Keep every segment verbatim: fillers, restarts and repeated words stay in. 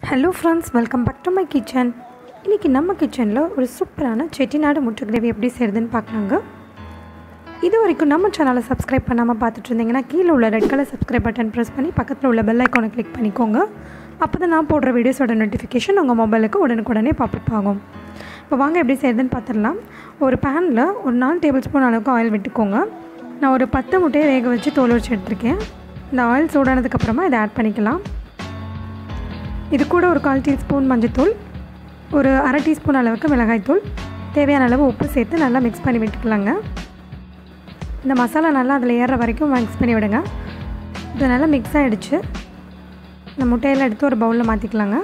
Hello friends, welcome back to my kitchen. இன்னைக்கு நம்ம கிச்சன்ல ஒரு சூப்பரான செட்டிநாடு முட்டை கிரேவி எப்படி செய்யறதுன்னு பார்க்கலாங்க. இது வரைக்கும் நம்ம சேனலை சப்ஸ்கிரைப் பண்ணாம பார்த்துட்டு இருந்தீங்கன்னா கீழ உள்ள red colour subscribe button press பண்ணி பக்கத்துல உள்ள பெல் ஐகானை கிளிக் பண்ணிக்கோங்க. அப்பதான் நான் போடுற வீடியோஸோட நோட்டிஃபிகேஷன் உங்க மொபைலுக்கு உடனுக்குடனே பாப்அப் ஆகும். இப்போ வாங்க எப்படி செய்யறதுன்னு பார்த்துடலாம். ஒரு panல ஒரு நாலு டேபிள்ஸ்பூன் அளவுக்கு ஆயில் விட்டுக்கோங்க. நான் ஒரு பத்து முட்டையை வேக வச்சு தோல் உரிச்சு எடுத்துர்க்கேன். இந்த ஆயில் சூடானதுக்கு அப்புறமா இதை ஆட் பண்ணிக்கலாம். இது கூட ஒரு கால் டீஸ்பூன் மஞ்சள்தூள், ஒரு அரை டீஸ்பூன் அளவுக்கு மிளகாய்த்தூள், தேவையான அளவு உப்பு சேர்த்து நல்லா மிக்ஸ் பண்ணி விட்டுக்கலாங்க. இந்த மசாலா நல்லா அதில் ஏறுற வரைக்கும் மிக்ஸ் பண்ணி விடுங்க. இது நல்லா மிக்ஸ் ஆகிடுச்சு. இந்த முட்டையெல்லாம் எடுத்து ஒரு பவுலில் மாற்றிக்கலாங்க.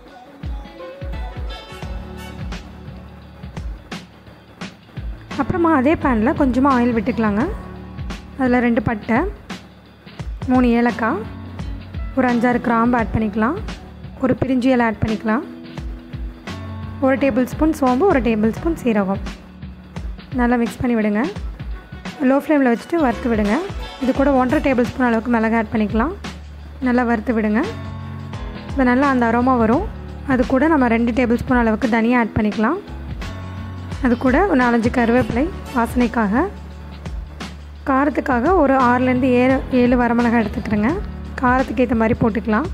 அப்புறமா அதே பேனில் கொஞ்சமாக ஆயில் விட்டுக்கலாங்க. அதில் ரெண்டு பட்டை, மூணு ஏலக்காய், ஒரு அஞ்சாறு கிராம்பு ஆட் பண்ணிக்கலாம். ஒரு பிரிஞ்சி இலை ஆட் பண்ணிக்கலாம். ஒரு டேபிள் ஸ்பூன் சோம்பு, ஒரு டேபிள் ஸ்பூன் சீரகம் நல்லா மிக்ஸ் பண்ணி விடுங்க. லோ ஃப்ளேமில் வச்சுட்டு வறுத்து விடுங்க. இது கூட ஒன்றரை டேபிள் ஸ்பூன் அளவுக்கு மிளகாய் ஆட் பண்ணிக்கலாம். நல்லா வறுத்து விடுங்க. இது நல்லா அந்த அரோமா வரும். அது கூட நம்ம ரெண்டு டேபிள் ஸ்பூன் அளவுக்கு தனியாக ஆட் பண்ணிக்கலாம். அது கூட ஒரு நாலஞ்சு கருவேப்பிலை வாசனைக்காக, காரத்துக்காக ஒரு ஆறுலேருந்து ஏழு ஏழு வரமிளகாய் எடுத்துக்கிறேங்க. காரத்துக்கு ஏற்ற மாதிரி போட்டுக்கலாம்.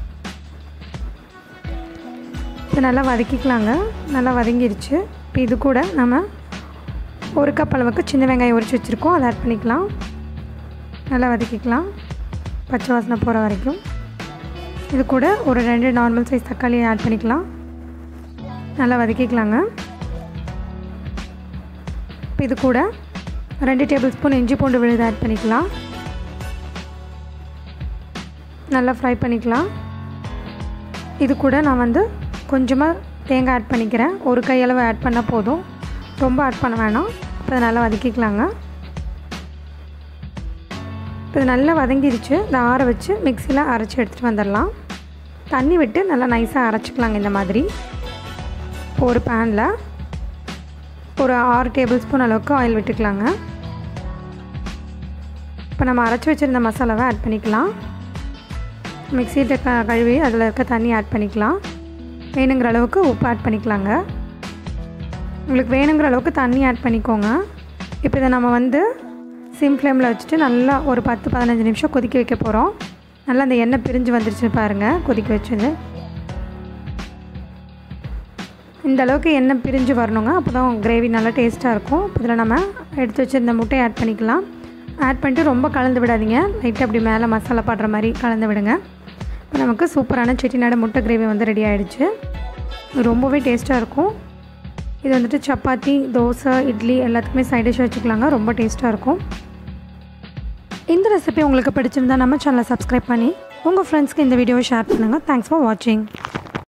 இப்போ நல்லா வதக்கிக்கலாங்க. நல்லா வதங்கிடுச்சு. இப்போ இது கூட நம்ம ஒரு கப் அளவுக்கு சின்ன வெங்காயம் உரிச்சு வச்சுருக்கோம், அதை ஆட் பண்ணிக்கலாம். நல்லா வதக்கிக்கலாம் பச்சை வாசனை போகிற வரைக்கும். இது கூட ஒரு ரெண்டு நார்மல் சைஸ் தக்காளியை ஆட் பண்ணிக்கலாம். நல்லா வதக்கிக்கலாங்க. இப்போ இது கூட ரெண்டு டேபிள் ஸ்பூன் இஞ்சி பூண்டு விழுது ஆட் பண்ணிக்கலாம். நல்லா ஃப்ரை பண்ணிக்கலாம். இது கூட நான் வந்து கொஞ்சமாக தேங்காய் ஆட் பண்ணிக்கிறேன். ஒரு கையளவு ஆட் பண்ணால் போதும், ரொம்ப ஆட் பண்ண வேணாம். இப்போ அதை நல்லா வதக்கிக்கலாங்க. இப்போ இது நல்லா வதங்கிடுச்சு. இதை ஆற வச்சு மிக்சியில் அரைச்சி எடுத்துகிட்டு வந்துடலாம். தண்ணி விட்டு நல்லா நைஸாக அரைச்சிக்கலாங்க. இந்த மாதிரி இப்போ ஒரு பேனில் ஒரு ஆறு டேபிள் ஸ்பூன் அளவுக்கு ஆயில் விட்டுக்கலாங்க. இப்போ நம்ம அரைச்சி வச்சுருந்த மசாலாவை ஆட் பண்ணிக்கலாம். மிக்சியிட்ட க கழுவி அதில் இருக்க தண்ணி ஆட் பண்ணிக்கலாம். வேணுங்கிற அளவுக்கு உப்பு ஆட் பண்ணிக்கலாங்க. உங்களுக்கு வேணுங்கிற அளவுக்கு தண்ணி ஆட் பண்ணிக்கோங்க. இப்போ இதை நம்ம வந்து சிம் ஃப்ளேமில் வச்சுட்டு நல்லா ஒரு பத்து பதினஞ்சு நிமிஷம் கொதிக்க வைக்க போகிறோம். நல்லா அந்த எண்ணெய் பிரிஞ்சு வந்துருச்சு பாருங்கள். கொதிக்க வச்சது இந்த அளவுக்கு எண்ணெய் பிரிஞ்சு வரணுங்க. அப்போ தான் கிரேவி நல்லா டேஸ்ட்டாக இருக்கும். இதில் நம்ம எடுத்து வச்சுருந்த முட்டையை ஆட் பண்ணிக்கலாம். ஆட் பண்ணிட்டு ரொம்ப கலந்து விடாதீங்க. லைட்டாக அப்படி மேலே மசாலா படுற மாதிரி கலந்து விடுங்க. இப்போ நமக்கு சூப்பரான செட்டிநாடு முட்டை கிரேவி வந்து ரெடி ஆகிடுச்சு. ரொம்பவே டேஸ்ட்டாக இருக்கும். இது வந்துட்டு சப்பாத்தி, தோசை, இட்லி எல்லாத்துக்குமே சைட் டிஷ் வச்சுக்கலாங்க. ரொம்ப டேஸ்ட்டாக இருக்கும். இந்த ரெசிபி உங்களுக்கு பிடிச்சிருந்தா நம்ம சேனலை சப்ஸ்கிரைப் பண்ணி உங்கள் ஃப்ரெண்ட்ஸ்க்கு இந்த வீடியோவை ஷேர் பண்ணுங்கள். தேங்க்ஸ் ஃபார் வாட்சிங்.